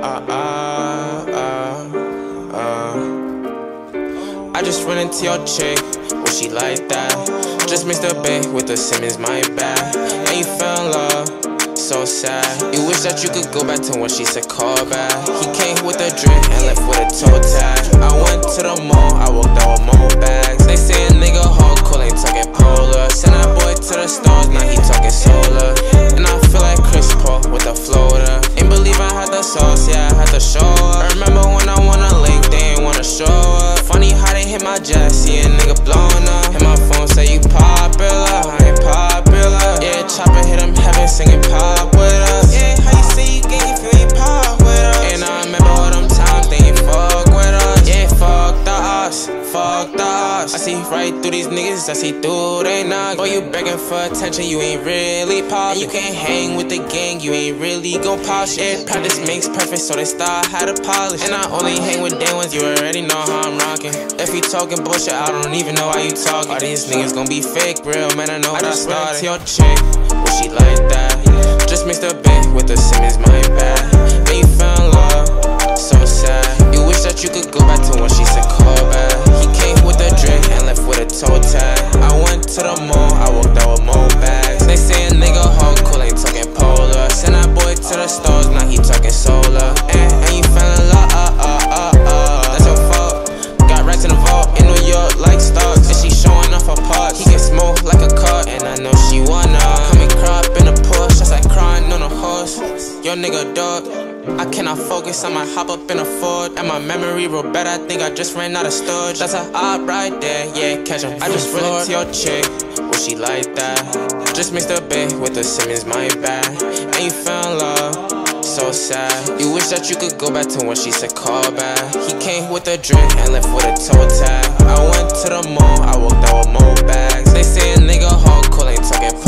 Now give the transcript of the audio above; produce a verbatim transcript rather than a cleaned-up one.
uh, uh, uh, uh. I just run into your chick, well she like that. Just mixed a bait with the Simmons, my bad. And you fell in love, so sad. You wish that you could go back to when she said call back. He came with a drink and left with a toe tag. I went to the mall, I walked out with more bags. They say a nigga hardcore ain't talking polar. Send that boy to the stars, now he talking solar. And I feel like Chris Paul with a floater. Ain't believe I had the sauce, yeah, I had to show up. I remember when I wanna link, they ain't wanna show up. Funny how they hit my jet, see a nigga blowing up. Hit my phone, say you popular, I ain't popular. Yeah, chopper hit him heaven, singing pop with us. Yeah, how you say you gang if you ain't pop with us? And I remember all them times they ain't fuck with us. Yeah, fuck the us, fuck the us. I see right through these niggas, I see through they knock. Boy, you begging for attention, you ain't really pop. You can't hang with the gang, you ain't really gon' pop shit. Practice makes perfect, so they start how to polish. And I only hang with day ones, you already know how I'm rocking. If you talking bullshit, I don't even know why you talking. All these niggas gon' be fake, real man, I know what I started. Your chick, well she like that. Just mixed a bait with the Simmons, my bad. And you fell in love, so sad. You wish that you could go back to when she said call back. He came with a drink and left with a toe tag. I went to the mall, I walked out with more bags. They say a nigga hardcore ain't talking polar. Send that boy to the stars, now he talking solar. And, and you fell in love, uh, uh, uh, uh. That's your fault. Got racks in the vault in New York like stars. And she showing off her parts. He get smoked like a car, and I know she wanna come and crop in a Porsche, just like crying on a horse. Yo nigga dog, I cannot focus, I might hop up in a Ford. And my memory real bad, I think I just ran out of storage. That's a op right there, yeah, catch him. I just run into your chick, well she like that. Just mixed a bait with the Simmons, my bad. And you fell in love, so sad. You wish that you could go back to when she said call back. He came with a drink and left with a toe tag. I went to the mall, I walked out with more bags. They say a nigga hardcore ain't talking